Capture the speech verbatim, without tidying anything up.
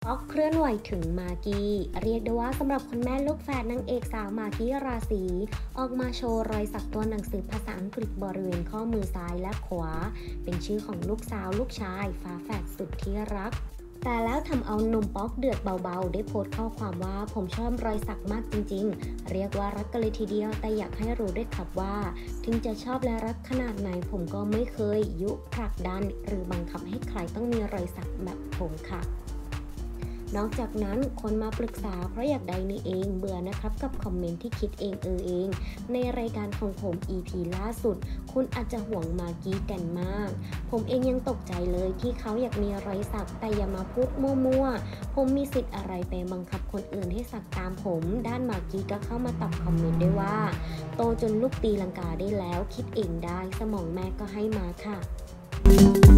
ป๊อกเคลื่อนไหวถึงมากกี้เรียกได้ว่าสำหรับคุณแม่ลูกแฝดนางเอกสาวมากกี้ราศีออกมาโชว์รอยสักตัวหนังสือภาษาอังกฤษบริเวณข้อมือซ้ายและขวาเป็นชื่อของลูกสาวลูกชายฝาแฝดสุดที่รักแต่แล้วทำเอาหนุ่มป๊อกเดือดเบาๆได้โพสต์ข้อความว่าผมชอบรอยสักมากจริงๆเรียกว่ารักกันเลยทีเดียวแต่อยากให้รู้ด้วยครับว่าถึงจะชอบและรักขนาดไหนผมก็ไม่เคยยุผลักดันหรือบังคับให้ใครต้องมีรอยสักแบบผมค่ะนอกจากนั้นคนมาปรึกษาเพราะอยากได้นี่เองเบื่อนะครับกับคอมเมนต์ที่คิดเองเออเองในรายการของผม อี พี ล่าสุดคุณอาจจะห่วงมากกี้กันมากผมเองยังตกใจเลยที่เขาอยากมีรอยสักแต่อย่ามาพูดมั่วๆผมมีสิทธิ์อะไรไปบังคับคนอื่นให้สักตามผมด้านมากกี้ก็เข้ามาตอบคอมเมนต์ด้วยว่าโตจนลูกตีลังกาได้แล้วคิดเองได้สมองแม่ก็ให้มาค่ะ